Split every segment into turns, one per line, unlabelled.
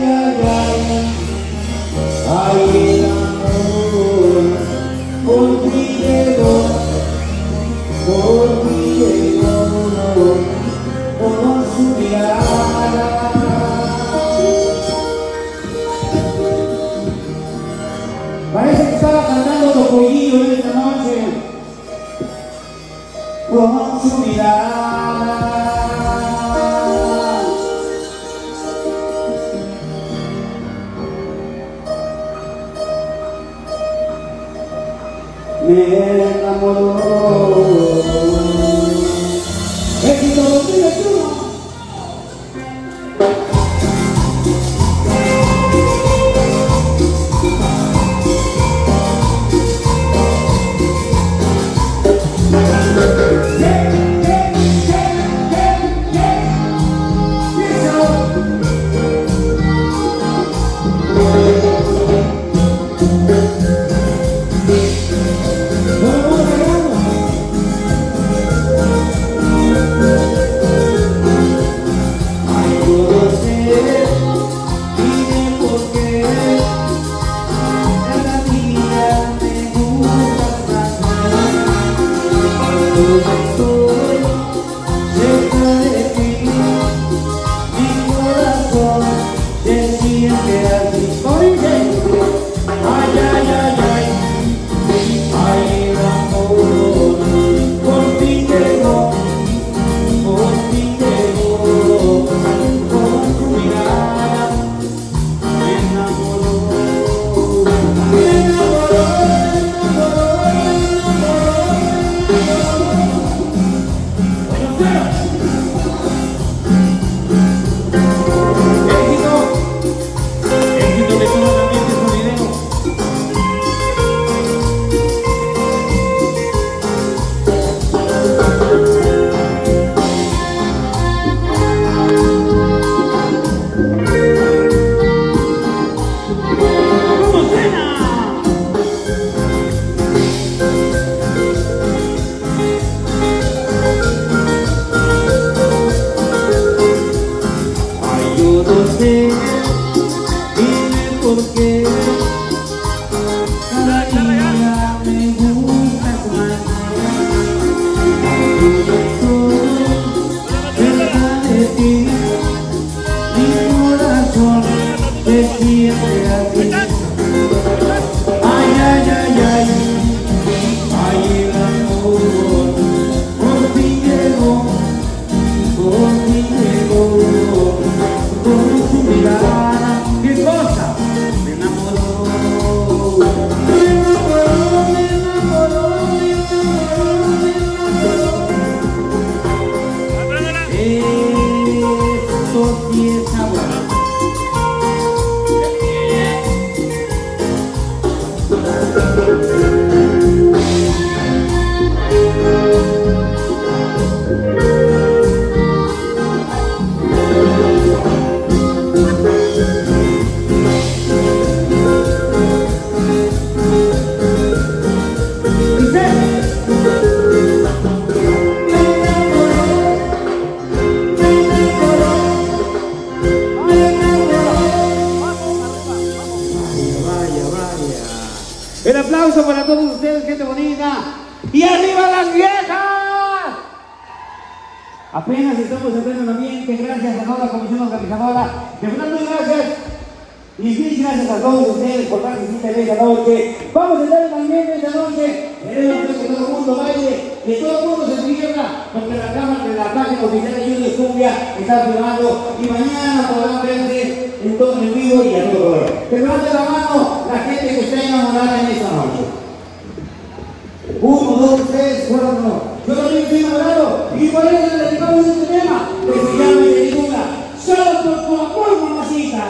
Parece que estaba cantando Topollillo en esta noche con su mirada. Me enamoró. Éxito 2021. El aplauso para todos ustedes, gente bonita. ¡Y arriba las viejas! Apenas estamos entrando en ambiente, gracias a toda la comisión organizadora. De verdad, muy gracias. Y mil gracias a todos ustedes por participar en esta noche. Vamos a entrar en ambiente esta noche. Queremos que todo el mundo baile, que todo el mundo se divierta, porque la cámara de la página oficial de Junior Cumbia está filmando y mañana podrán verse en todo el vivo y a todo color. Que levante la mano la gente que está enamorada en esta noche. 1, 2, 3, 4, 1. Yo también estoy enamorado y por eso le dedicamos este tema que se llama Película. Solo por tu amor, mamacita.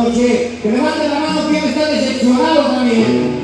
noche. Que levanten la mano quien está decepcionado también.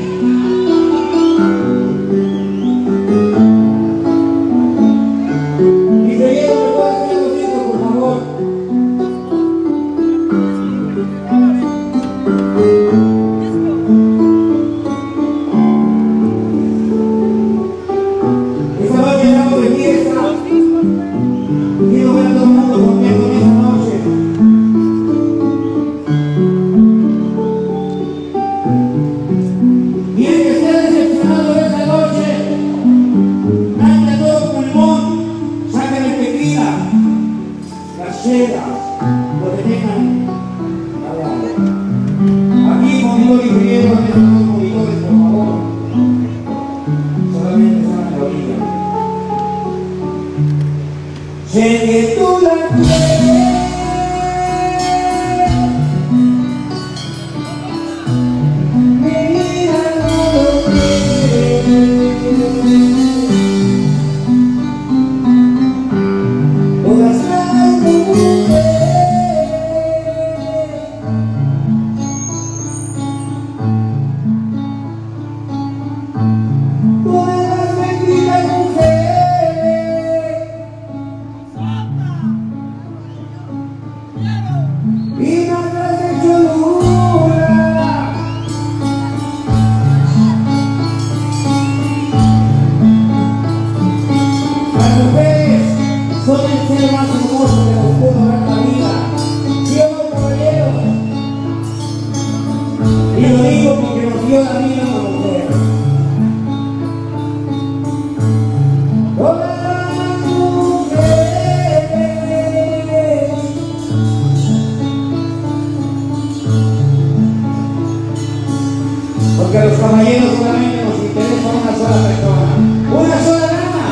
Porque a los caballeros solamente nos interesa una sola persona, una sola dama.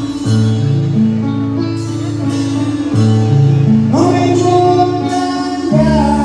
No me importa ya.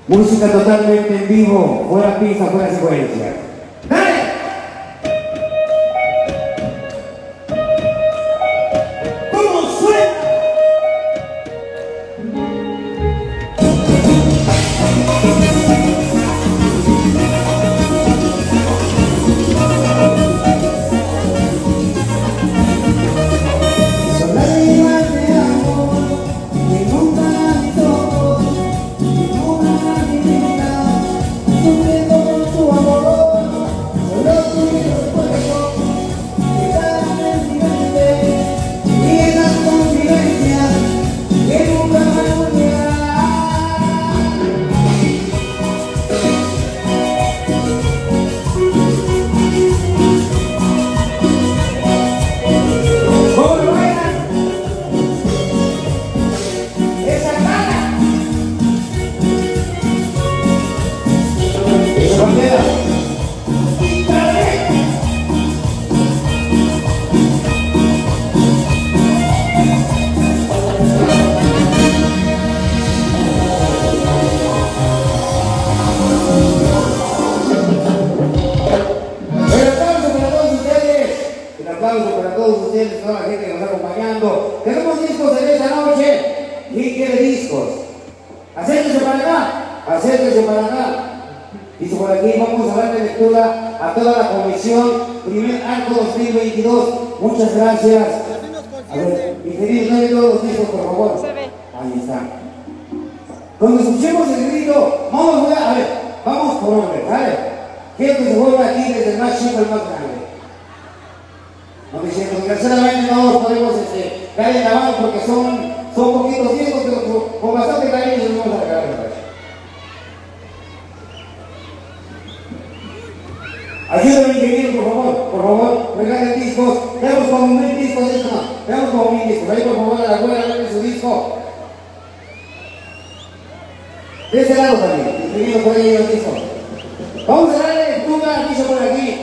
Música totalmente en vivo, fuera pista, fuera secuencia. ¡Dale! ¿Cómo suena? Son lágrimas de amor que inundan mis ojos, inundan mi vida, sufriendo por tu amor. Solo tú y los recuerdos quedan en mi mente y esas confidencias que nunca me olvidarán. Para todos ustedes, toda la gente que nos está acompañando. Tenemos discos en esta noche. ¿Quién quiere discos? Acérquense para acá, acérquense para acá. Dice por aquí, vamos a darle lectura a toda la comisión. Primer arco 2022. Muchas gracias. A ver, ingeniero, dale todos los discos, por favor. Ahí está. Cuando escuchemos el grito, vamos a ver, vamos por orden, ¿vale? Quiero que se vuelva aquí desde el más chico al más grande. No diciendo, desgraciadamente no los podemos caer en la mano porque son poquitos discos, pero con bastante cariño se los vamos a regalar. Ayúdame, ingeniero, por favor, regalen discos. Veamos como 1000 discos de esto, veamos como 1000 discos. Ahí, por favor, a la abuela, regalen su disco. De este lado también, ingeniero, por ahí los discos. Vamos a darle lectura, dice por aquí.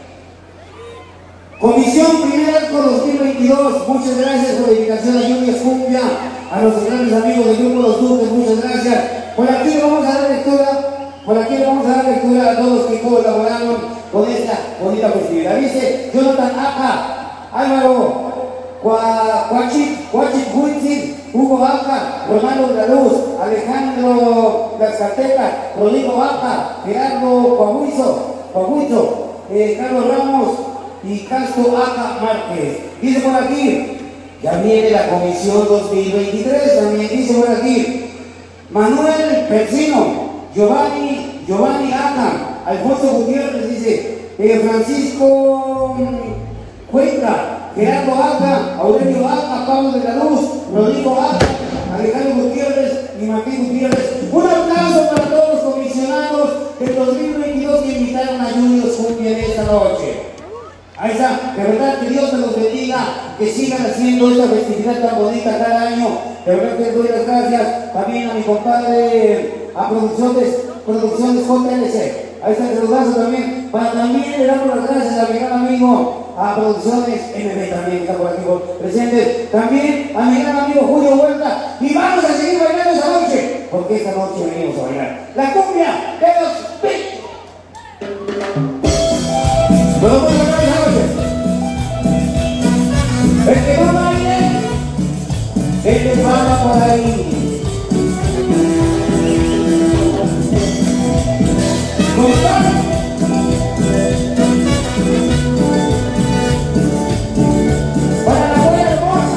Comisión Primer Arco 2022, muchas gracias por la invitación a Junior Cumbia, a los grandes amigos del grupo Los Duques, muchas gracias. Por aquí le vamos a dar lectura, a todos los que colaboraron con esta bonita festividad. Dice Jonathan Aca, Álvaro Huachit Huitzin, Hugo Vaca, Romano de la Luz, Alejandro Tlaxcalteca, Rodrigo Vaca, Gerardo Coahuizo, Carlos Ramos y Castro Aca Márquez. Dice por aquí, ya viene la comisión 2023, también dice por aquí, Manuel Persino, Giovanni Aca, Alfonso Gutiérrez, dice, Francisco Cuenca, Gerardo Aca, Aurelio Aca, Pablo de la Luz, Rodrigo Aca, Alejandro Gutiérrez y Martín Gutiérrez. Un aplauso para todos los comisionados del 2022 que invitaron a Junior Cumbia en esta noche. Ahí está, de verdad que Dios me los bendiga, que sigan haciendo esta festividad tan bonita cada año. De verdad que les doy las gracias también a mi compadre, a Producciones JLC. Ahí está el saludazo también. También le damos las gracias a mi gran amigo, a Producciones MB también, que está por aquí presente. También a mi gran amigo Julio Huerta. Y vamos a seguir bailando esta noche, porque esta noche venimos a bailar la cumbia de los Pic. ¿Puedo bailar esta noche? El que no baile, el que para por ahí. Para la buena hermosa.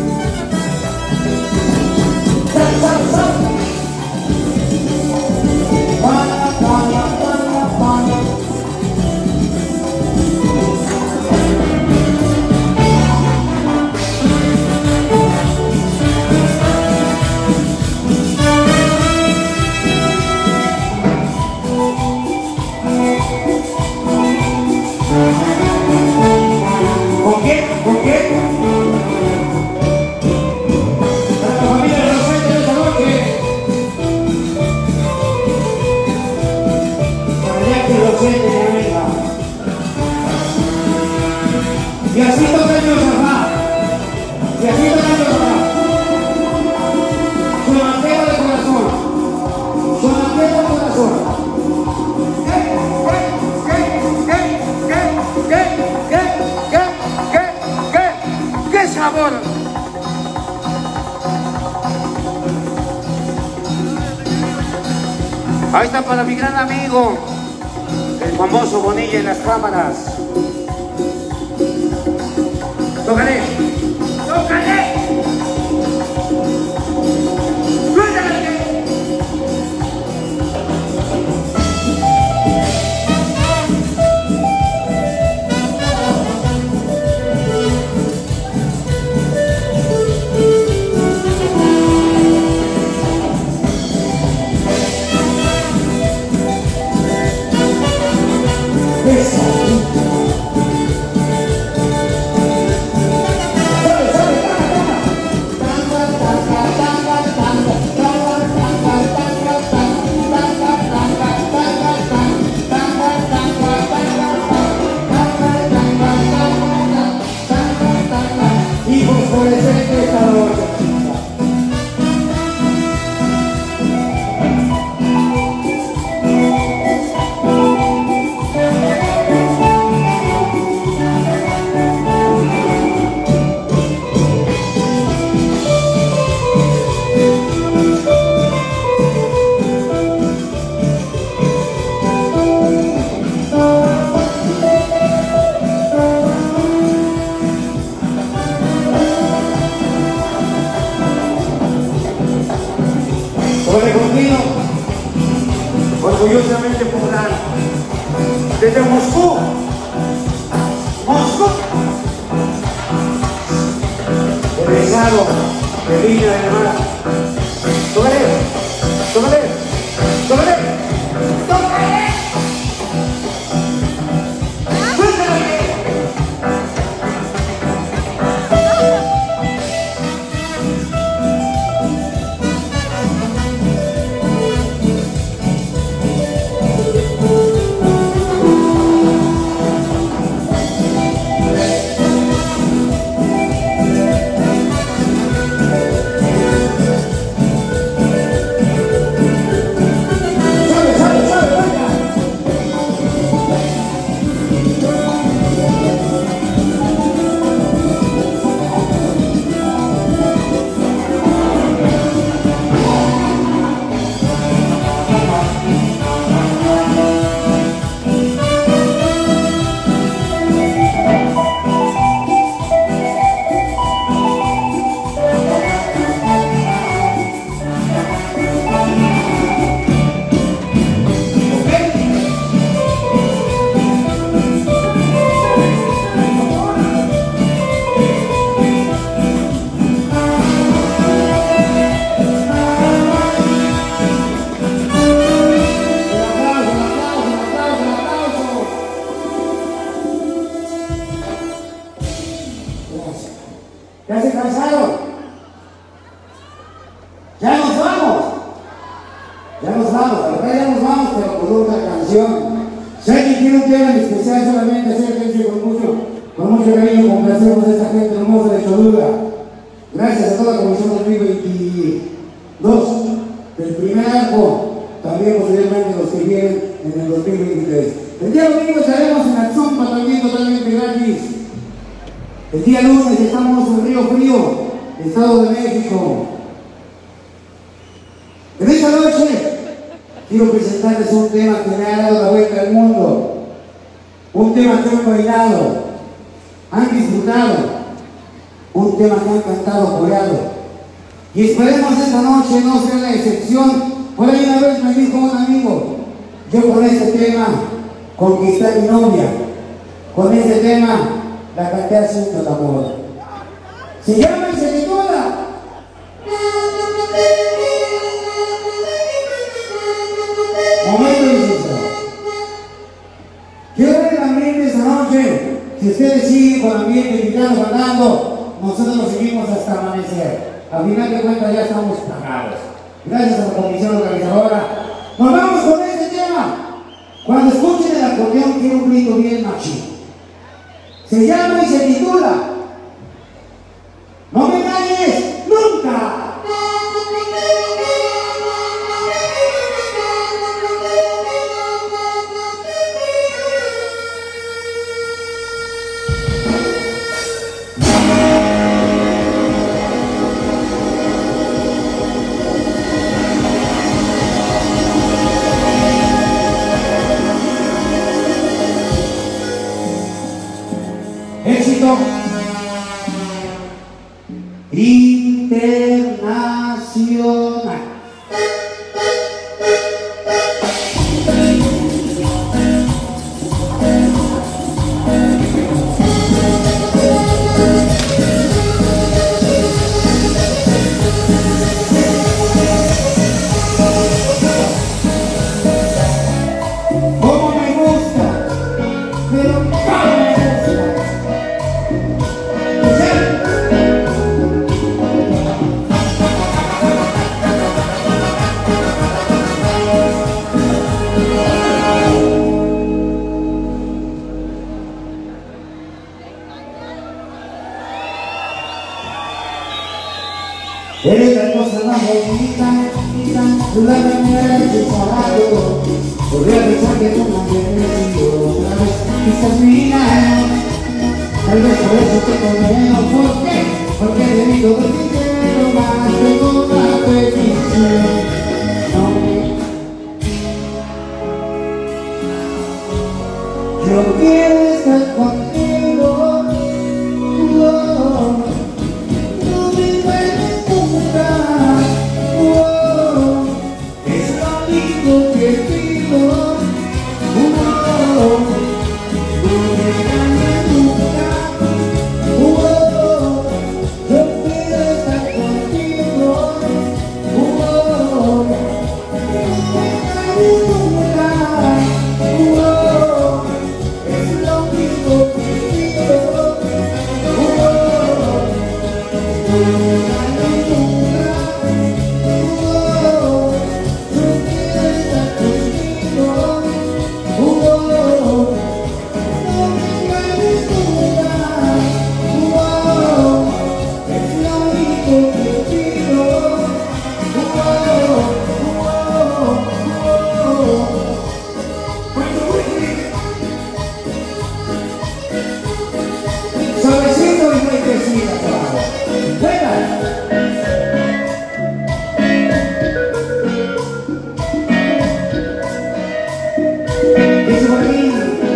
Y así toca el papá. Y así toca el papá. Su de corazón. Su Ahí está para mi gran amigo, el famoso Bonilla en las cámaras. ¡Tócale! ¡Tócale! Orgullosamente poblano, desde Moscú, egresado de Viña del Mar. ¡Tócale! ¡Tócale! ¡Tócale! ¡Tócale! ¿Ya se cansaron? ¡Ya nos vamos! Ya nos vamos, la verdad ya nos vamos, pero con otra canción. Si alguien quiere un tema en especial, solamente acérquense con mucho cariño, complacemos a esta gente hermosa de Cholula. Gracias a toda la Comisión 2022 del primer arco, también posteriormente los que vienen en el 2023. El día domingo estaremos en Atzompa también totalmente gratis. El día lunes estamos en Río Frío, Estado de México. En esta noche quiero presentarles un tema que me ha dado la vuelta al mundo. Un tema que han bailado, han disfrutado, un tema que han cantado, coreado. Y esperemos esta noche no sea la excepción. Por ahí una vez me dijo un amigo, yo con este tema conquisté a mi novia, con este tema la canté haciendo el amor. Se llama y se titula Momento de Sincero. Quiero ver el ambiente esta noche. Si ustedes siguen con el ambiente gritando, cantando, nosotros lo seguimos hasta amanecer. Al final de cuentas ya estamos pagados. Gracias a la comisión organizadora. Nos vamos con este tema. Cuando escuchen el acordeón quiero un grito bien machín. Se llama y se titula No me engañes nunca. Éxito internacional.
Eres la cosa más bonita, tú la primera de tu salario. Podría pensar que no me habías sido otra vez, quizás mira, tal vez por eso te conveno. ¿Por qué? Porque de mí todo el dinero más tengo una petición. Yo quiero estar contigo, no me duele nunca, es lo único que pido, no me engañes nunca, yo quiero estar contigo, no me engañes nunca, es lo único que pido, suavecito y muy crecida, trabajo. ¡Venga! Dice por aquí,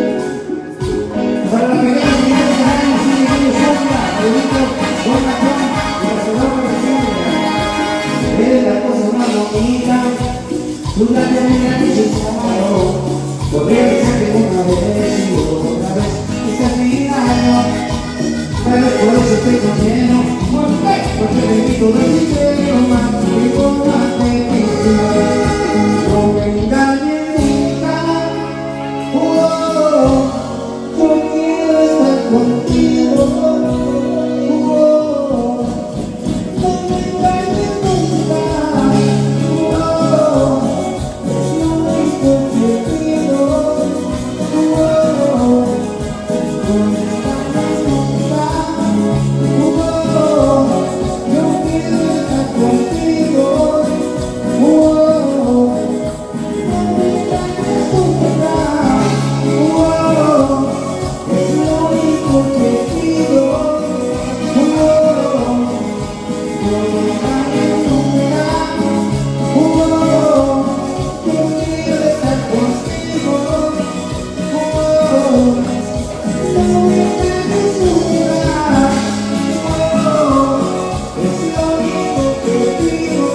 para las pequeñas señales de años, y de sombra, Pedrito, Bonachón, y la Sonora de siempre. Eres la cosa más bonita, tú la terminas y se amado. Podría pensar que una vez y otra vez, quizás mi año. Pero por eso estoy conmigo. ¿Por qué? Porque te invito a decirte más y con más felicidad. No me engañes nunca, yo quiero estar contigo, no me engañes nunca, es lo único que pido, no me engañes nunca. Yo quiero estar contigo, no me engañes nunca, es lo único que pido, no me engañes nunca, yo quiero estar contigo, no me engañes nunca. Es lo único que pido,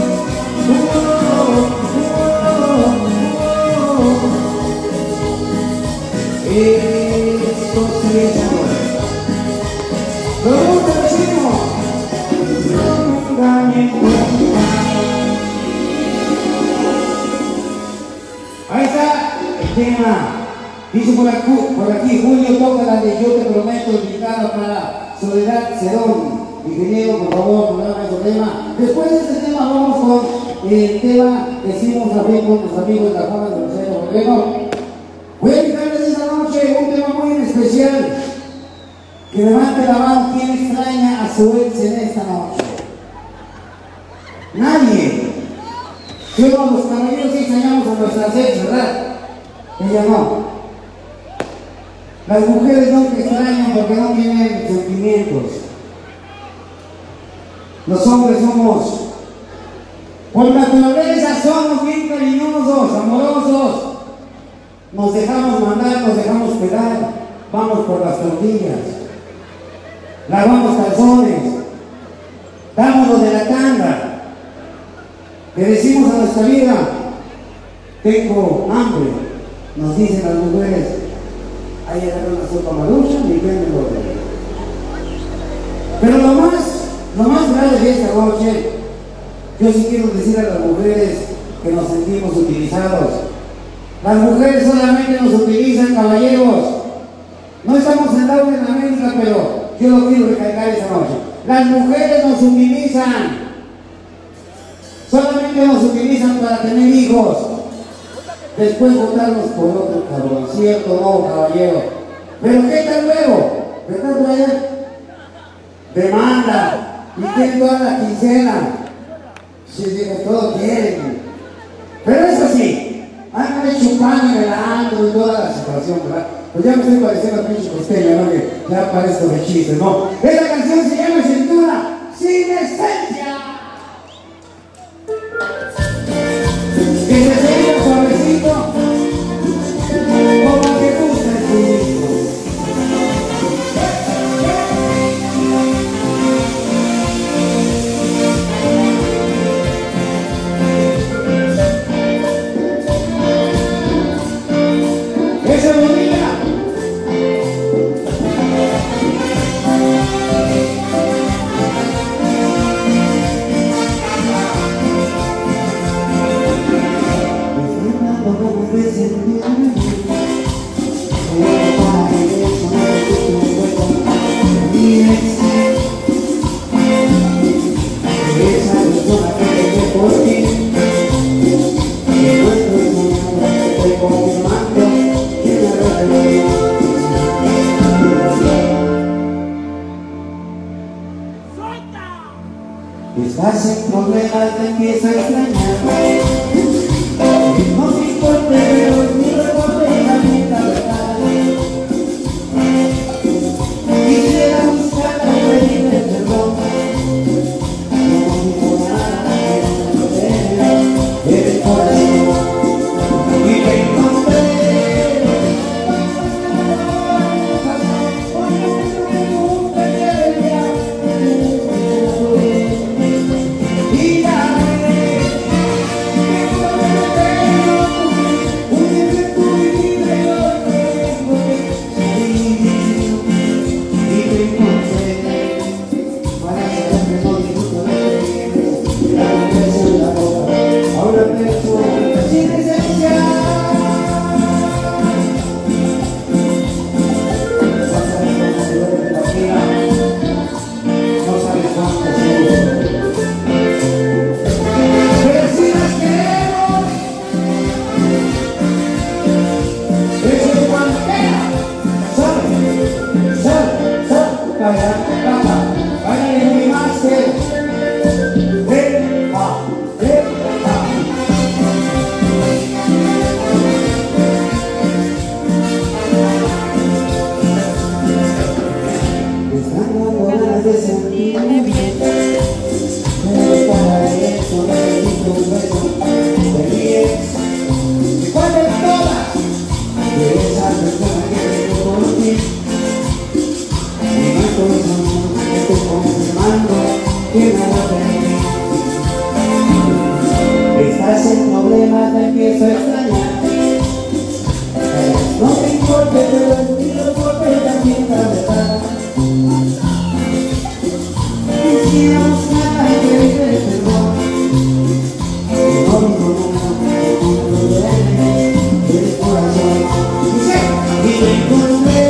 esto sí es amor. ¡Lo gusta, vecino! No me engañes nunca. Ahí está el tema. Dice por aquí, Julio toca la de Yo te prometo, indicada para Soledad Cerón. Ingeniero, por favor, programa ese tema. Después de este tema vamos con el tema que hicimos también con los amigos de la Juana de Rosero Moreno. Voy a invitarles esta noche un tema muy especial. Que levante la mano quien extraña a su ex en esta noche. Nadie. Yo no, los caballeros sí extrañamos a nuestras ex, ¿verdad? Ella no. Las mujeres no te extrañan porque no tienen sentimientos. Los hombres somos, por naturaleza, somos bien cariñosos, amorosos. Nos dejamos mandar, nos dejamos pegar, vamos por las tortillas. lavamos calzones, damos lo de la tanda, le decimos a nuestra vida, tengo hambre, nos dicen las mujeres, ahí agarra una sopa marucha y venden lo de. Pero lo más grave de esta noche, yo sí quiero decir a las mujeres que nos sentimos utilizados. Las mujeres solamente nos utilizan, caballeros. No estamos sentados en América, pero yo lo quiero recalcar esta noche. Las mujeres nos utilizan. Solamente nos utilizan para tener hijos. Después votarnos por otro cabrón. ¿Cierto o no, caballero? Pero ¿qué tal luego? ¿Verdad, Brian? Demanda. Y quieren toda la quincena. Si digo, todo quieren. Pero eso sí, andan chupando en el antro y toda la situación, ¿verdad? Pues ya me estoy pareciendo a pinche costeña, ¿no? Que ya parezco de chiste, ¿no? Esta canción se llama Cintura Sin Esencia. Que se sienta suavecito, como que gusta el público. Esa bonita. Estás en problemas, te empiezo a extrañar. No te importa, pero ni recuerdo la mitad de verdad. Quisiera buscar la huella del perdón. No digo nada que no te en el corazón. Y te encontré. Estás en problemas, te empiezo a extrañar. No te importe, pero el tiro por también la verdad. Quisiera buscar a querer el perdón. No digo nada, del corazón. Y te encontré.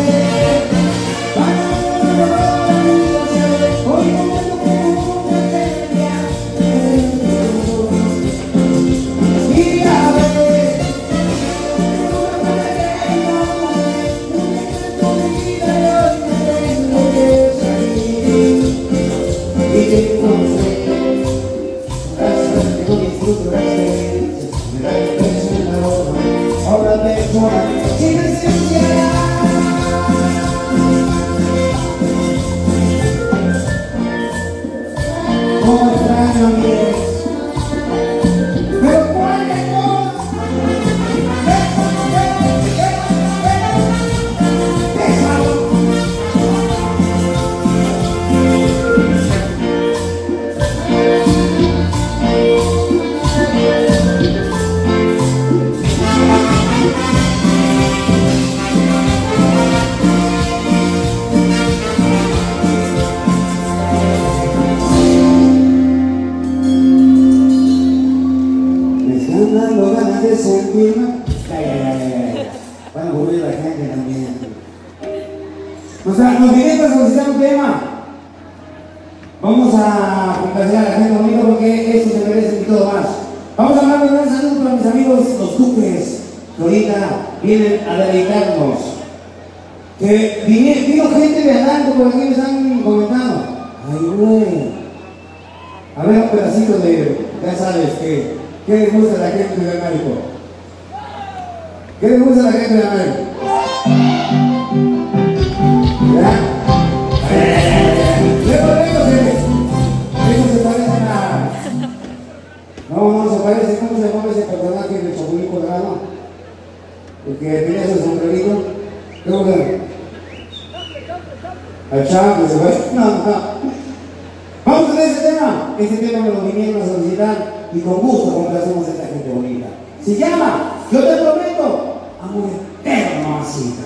firma. Ya. Van a aburrir a la gente también. O sea, nos vienen a solicitar un tema. Vamos a complacer a la gente bonita porque eso se merece y todo más. Vamos a hablar de un saludo para mis amigos los Duques, que ahorita vienen a dedicarnos. Que vino gente de Alanco, por aquí me están comentando. Ay, güey. A ver un pedacito de, ya sabes, ¿qué les gusta a la gente de Américo? ¿Qué les gusta a la gente de Américo? ¿Ya? Eso se parecen a... No se parece. ¿Cómo se llama ese personaje del Chapulín Colorado? El que tenía ese sombrerito. ¿Cómo se llama? Al Chapo, se parece. No. Vamos a ver ese tema. Este tema me lo vinieron a solicitar y con gusto complacemos a esta gente bonita. Se llama, yo te prometo, amor eterno, mamacita.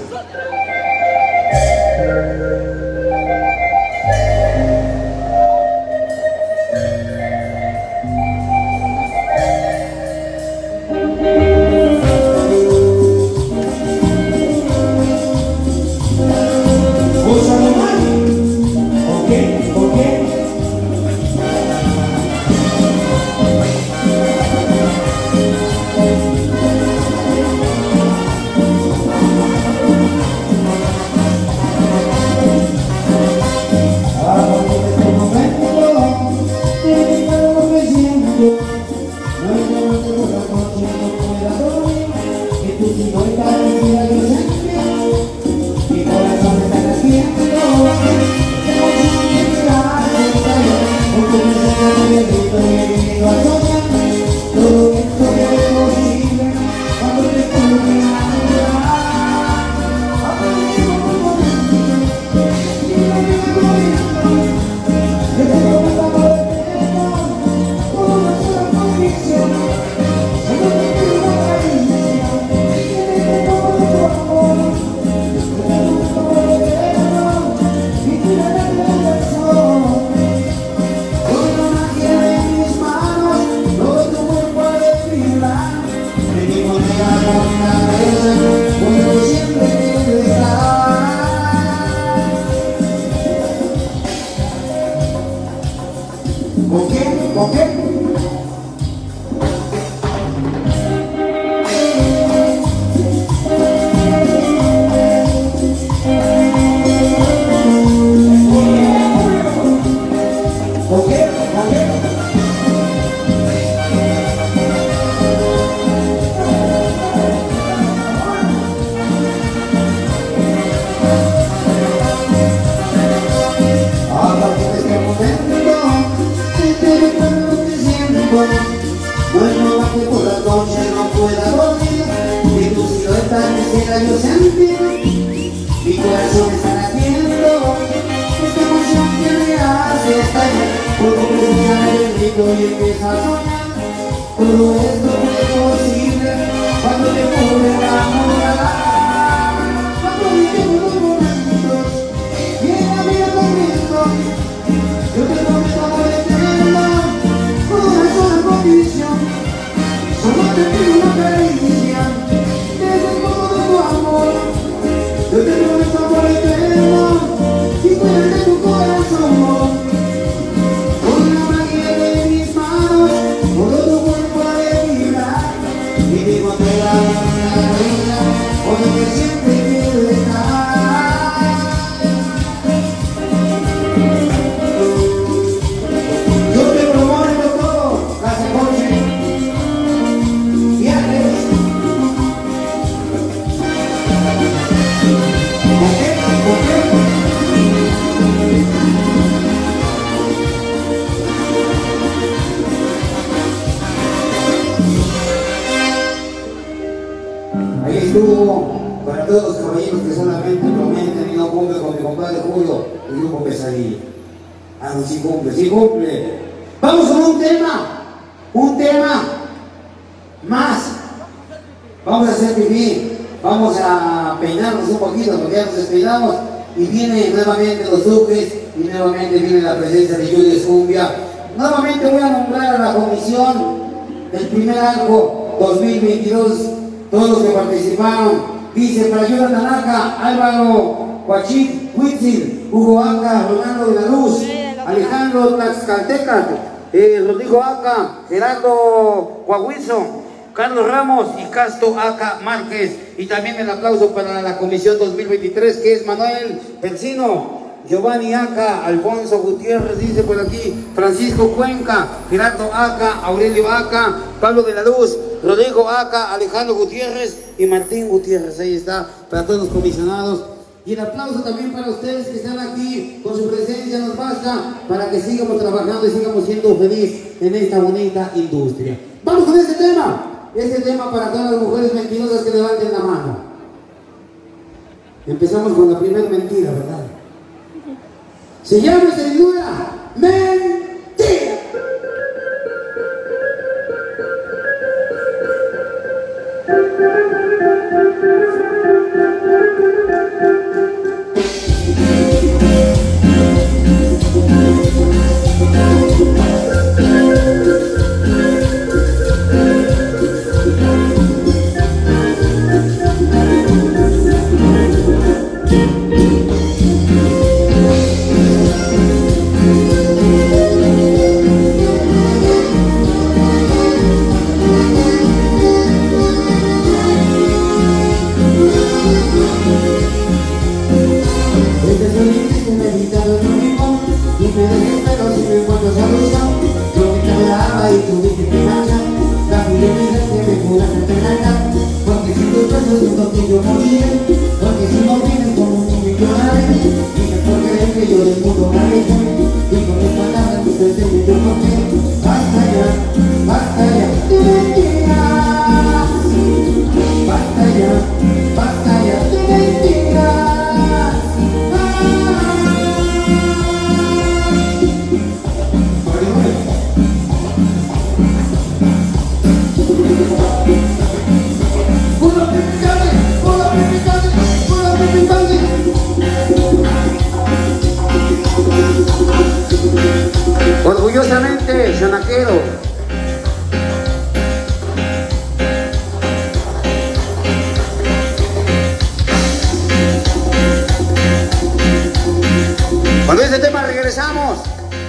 Para todos los caballeros que solamente prometen y no cumplen con mi compadre Julio, el grupo Pesadilla. Ah, no, sí cumple. Vamos con un tema más. Vamos a hacer pipí, vamos a peinarnos un poquito porque ya nos despeinamos y vienen nuevamente los Duques y nuevamente viene la presencia de Julius Cumbia. Nuevamente voy a nombrar a la comisión del primer arco 2022
todos los que participaron. Dice para Jonathan Aca, Álvaro Huitzil, Hugo Aca, Ronaldo de la Luz, Alejandro Tlaxcalteca, Rodrigo Aca, Gerardo Coahuizo, Carlos Ramos y Casto Aca Márquez. Y también el aplauso para la comisión 2023, que es Manuel Persino, Giovanni Aca, Alfonso Gutiérrez, dice por aquí, Francisco Cuenca, Gerardo Aca, Aurelio Aca, Pablo de la Luz, Rodrigo Aca, Alejandro Gutiérrez y Martín Gutiérrez. Ahí está, para todos los comisionados. Y el aplauso también para ustedes que están aquí, con su presencia nos basta para que sigamos trabajando y sigamos siendo felices en esta bonita industria. Vamos con este tema para todas las mujeres mentirosas que levanten la mano. Empezamos con la primera mentira, ¿verdad? Se llama sin duda mentira. Orgullosamente, Xanaquero. Cuando este tema regresamos,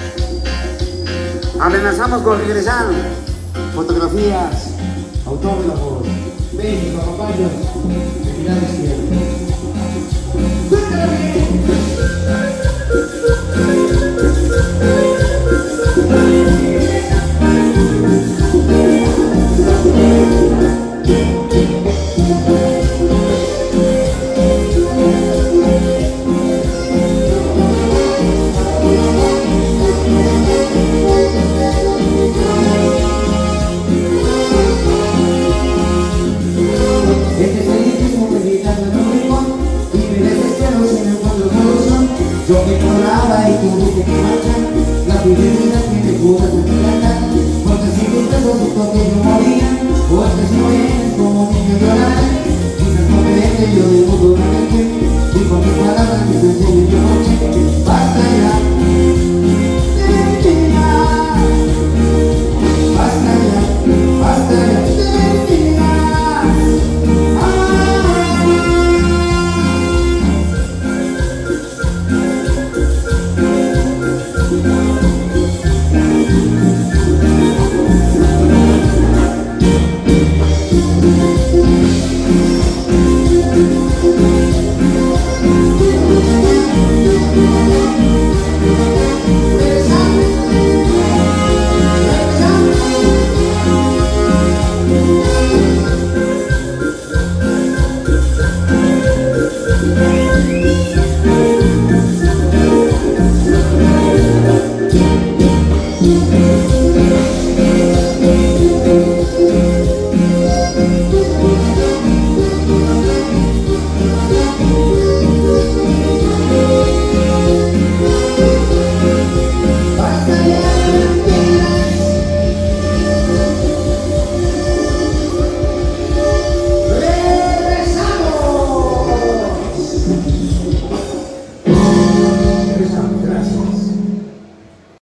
amenazamos con regresar. Fotografías, autógrafos, besos, papayos, felicidades siempre. Yo me colaba y tuviste que marchar. La fidelidad que me curas en mi cantar. Porque si tus besos justo que yo moría, o es que si no vienes como un niño llorar. Quizás no me deje yo de mundo realmente. Y con mis palabras que te enseño yo noche. Basta ya de mentiras. Basta ya de mentiras.